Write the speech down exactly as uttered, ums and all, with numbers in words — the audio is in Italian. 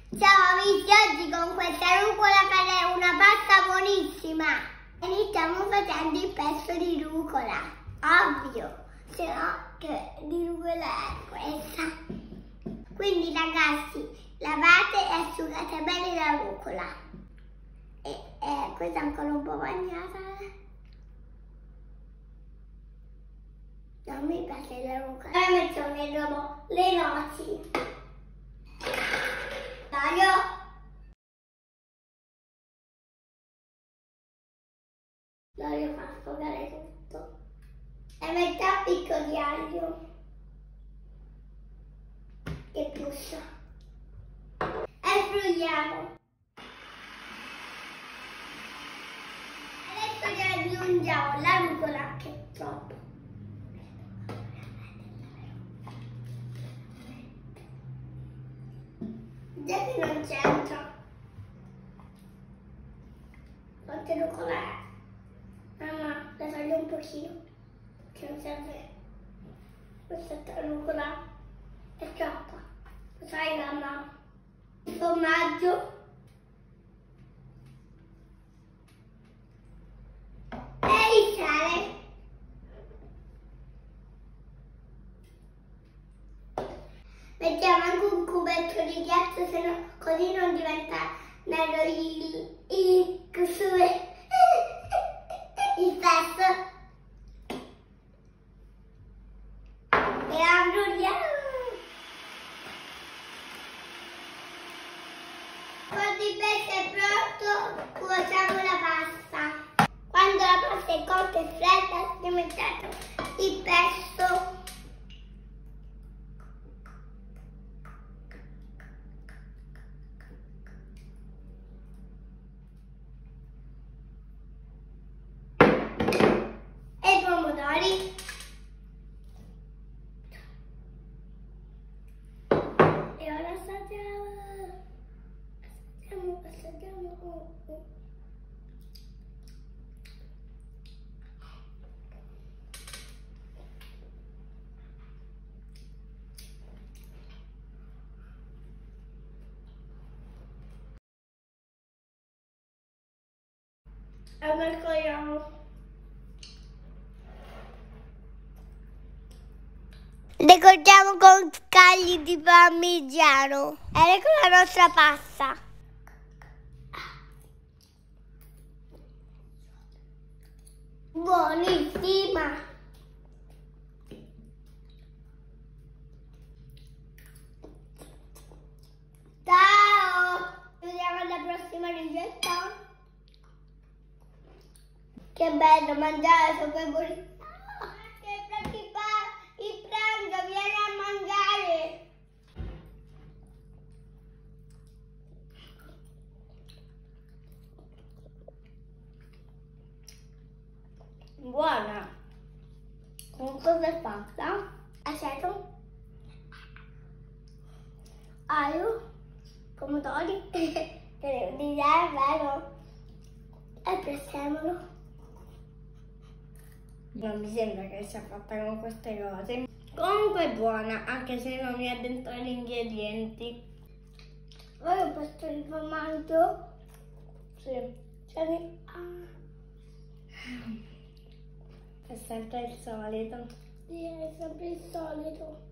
Ciao amici, oggi con questa rucola faremo una pasta buonissima. Iniziamo facendo il pesto di rucola, ovvio, se no che di rucola è questa. Quindi ragazzi, lavate e asciugate bene la rucola. E, e questa è ancora un po' bagnata. Non mi piace la rucola. Ora mettiamo nel robot le noci. Taglio. L'olio fa sfogare tutto. E mettiamo un picco di aglio. Che puzza. E frulliamo. Adesso gli aggiungiamo la rucola, che è troppo. Già che non c'entra. Quante rucola è? Mamma, la taglio un pochino, che non serve. Questa rucola è troppa. Lo sai mamma? Il formaggio. E il sale. Mettiamo anche un cubetto di ghiaccio, se no così non diventa nero il, il, il, il pesto. E arrulliamo. Quando il pesto è pronto, cuociamo la pasta. Quando la pasta è cotta e fredda, si mettiamo il pesto. E i pomodori. E ora assaggiamo. Assaggiamo, assaggiamo. Oh, oh. E mescoliamo. Decordiamo con scagli di parmigiano. Ed ecco la nostra pasta. Buonissima. Ciao. Ci vediamo alla prossima ricetta. Che bello mangiare sopra i burri. Il pranzo, vieni a mangiare. Buona. Con cosa è fatta? Aceto, aglio, pomodori, che devo dire, vero? E prezzemolo. Non mi sembra che sia fatta con queste cose. Comunque è buona, anche se non mi ha dentro gli ingredienti. Vuoi un pesto di formaggio? Sì. Cioè, ah. È sempre il solito. Sì, è sempre il solito.